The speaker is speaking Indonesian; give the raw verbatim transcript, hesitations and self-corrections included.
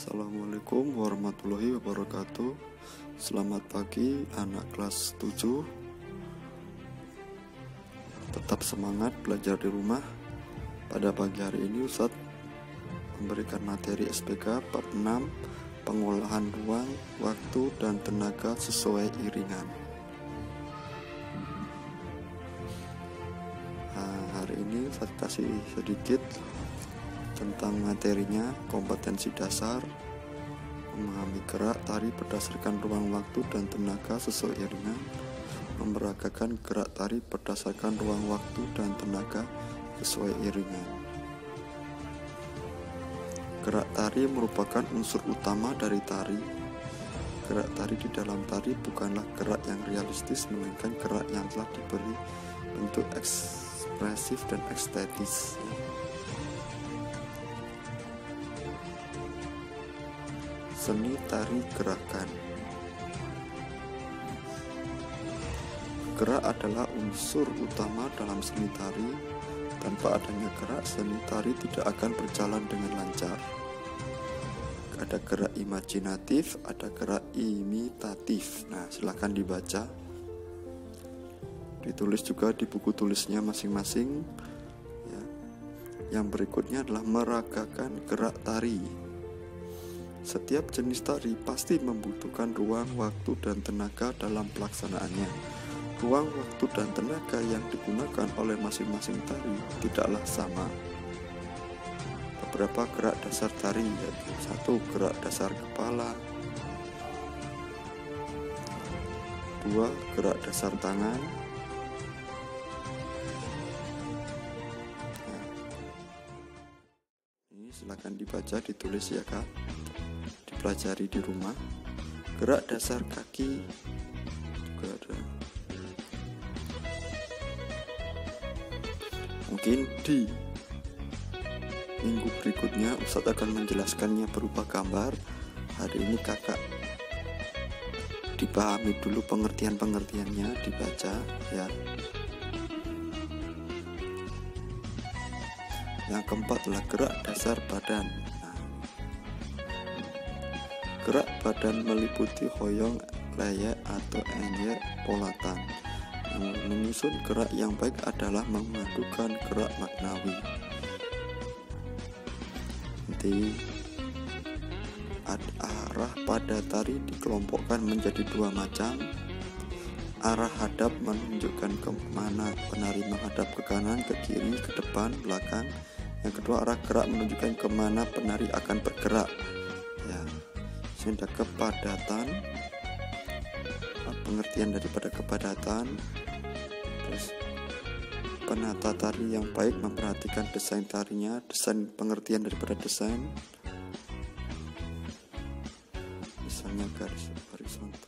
Assalamualaikum warahmatullahi wabarakatuh. Selamat pagi anak kelas tujuh. Tetap semangat belajar di rumah. Pada pagi hari ini Ustadz memberikan materi S P K bab enam, pengolahan ruang, waktu, dan tenaga sesuai iringan. Nah, hari ini Ustadz kasih sedikit tentang materinya, kompetensi dasar, memahami gerak tari berdasarkan ruang waktu dan tenaga sesuai iringan, memeragakan gerak tari berdasarkan ruang waktu dan tenaga sesuai iringan. Gerak tari merupakan unsur utama dari tari. Gerak tari di dalam tari bukanlah gerak yang realistis, melainkan gerak yang telah diberi bentuk ekspresif dan estetis. Seni tari gerakan. Gerak adalah unsur utama dalam seni tari. Tanpa adanya gerak, seni tari tidak akan berjalan dengan lancar. Ada gerak imajinatif, ada gerak imitatif. Nah, silakan dibaca. Ditulis juga di buku tulisnya masing-masing. Ya. Yang berikutnya adalah meragakan gerak tari. Setiap jenis tari pasti membutuhkan ruang, waktu, dan tenaga dalam pelaksanaannya. Ruang, waktu, dan tenaga yang digunakan oleh masing-masing tari tidaklah sama. Beberapa gerak dasar tari yaitu satu, gerak dasar kepala, dua, gerak dasar tangan, nah, ini silakan dibaca, ditulis ya Kak, dipelajari di rumah. Gerak dasar kaki juga ada. Mungkin di minggu berikutnya Ustadz akan menjelaskannya berupa gambar. Hari ini kakak dipahami dulu pengertian-pengertiannya, dibaca ya. Yang keempat adalah gerak dasar badan. Nah, gerak badan meliputi hoyong, leyek, atau enjek, polatan. Yang menyusun gerak yang baik adalah memadukan gerak maknawi. Nanti arah pada tari dikelompokkan menjadi dua macam. Arah hadap menunjukkan kemana penari menghadap, ke kanan, ke kiri, ke depan, belakang. Yang kedua, arah gerak menunjukkan kemana penari akan bergerak. Ya, sehingga kepadatan, pengertian daripada kepadatan. Terus penata tari yang baik memperhatikan desain tarinya, desain pengertian daripada desain, misalnya garis horizontal.